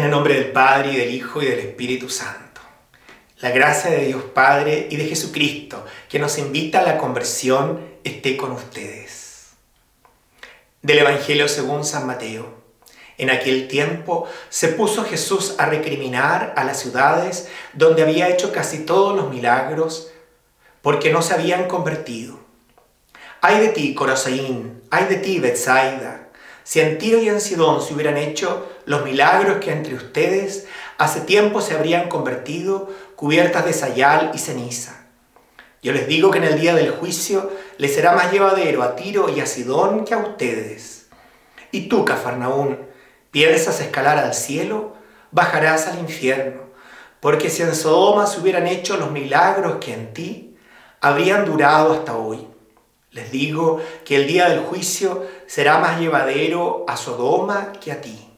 el nombre del Padre, y del Hijo, y del Espíritu Santo. La gracia de Dios Padre y de Jesucristo, que nos invita a la conversión, esté con ustedes. Del Evangelio según San Mateo. En aquel tiempo se puso Jesús a recriminar a las ciudades donde había hecho casi todos los milagros, porque no se habían convertido. ¡Ay de ti, Corazín! ¡Ay de ti, Betsaida! Si en Tiro y en Sidón se hubieran hecho los milagros que entre ustedes hace tiempo se habrían convertido, cubiertas de sayal y ceniza. Yo les digo que en el día del juicio les será más llevadero a Tiro y a Sidón que a ustedes. Y tú, Cafarnaún, ¿piensas escalar al cielo? Bajarás al infierno, porque si en Sodoma se hubieran hecho los milagros que en ti, habrían durado hasta hoy. Les digo que el día del juicio será más llevadero a Sodoma que a ti.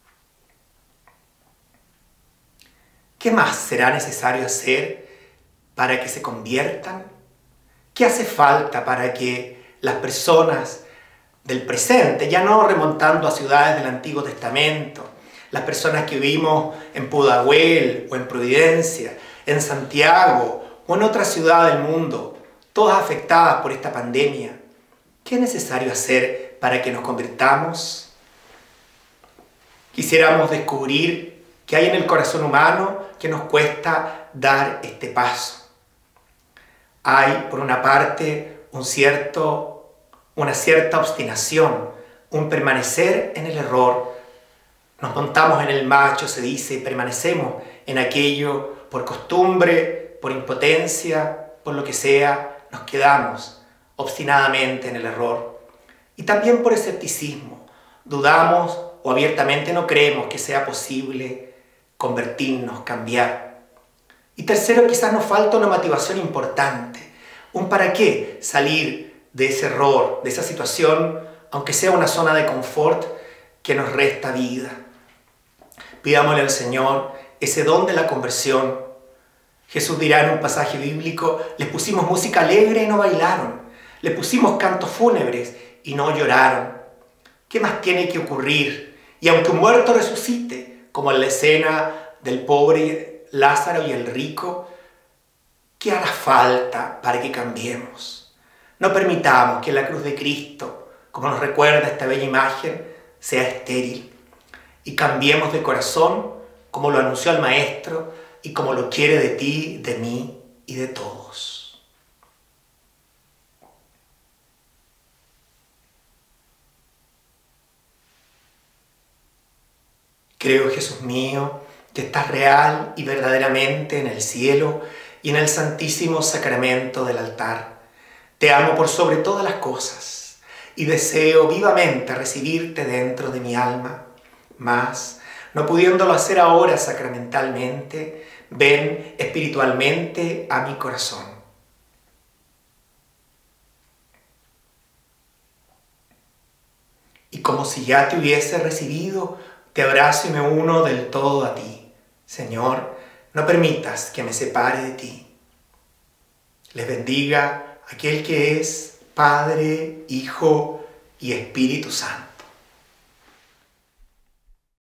¿Qué más será necesario hacer para que se conviertan? ¿Qué hace falta para que las personas del presente, ya no remontando a ciudades del Antiguo Testamento, las personas que vivimos en Pudahuel o en Providencia, en Santiago o en otra ciudad del mundo, todas afectadas por esta pandemia, ¿qué es necesario hacer para que nos convirtamos? Quisiéramos descubrir qué hay en el corazón humano que nos cuesta dar este paso. Hay, por una parte, una cierta obstinación, un permanecer en el error. Nos montamos en el macho, se dice, y permanecemos en aquello por costumbre, por impotencia, por lo que sea. Nos quedamos obstinadamente en el error. Y también por escepticismo. Dudamos o abiertamente no creemos que sea posible convertirnos, cambiar. Y tercero, quizás nos falta una motivación importante. Un para qué salir de ese error, de esa situación, aunque sea una zona de confort que nos resta vida. Pidámosle al Señor ese don de la conversión. Jesús dirá en un pasaje bíblico: les pusimos música alegre y no bailaron, les pusimos cantos fúnebres y no lloraron. ¿Qué más tiene que ocurrir? Y aunque un muerto resucite, como en la escena del pobre Lázaro y el rico, ¿qué hará falta para que cambiemos? No permitamos que la cruz de Cristo, como nos recuerda esta bella imagen, sea estéril, y cambiemos de corazón como lo anunció el Maestro y como lo quiere de ti, de mí y de todos. Creo, Jesús mío, que estás real y verdaderamente en el cielo y en el santísimo sacramento del altar. Te amo por sobre todas las cosas y deseo vivamente recibirte dentro de mi alma. Mas, no pudiéndolo hacer ahora sacramentalmente, ven espiritualmente a mi corazón. Y como si ya te hubiese recibido, te abrazo y me uno del todo a ti. Señor, no permitas que me separe de ti. Les bendiga aquel que es Padre, Hijo y Espíritu Santo.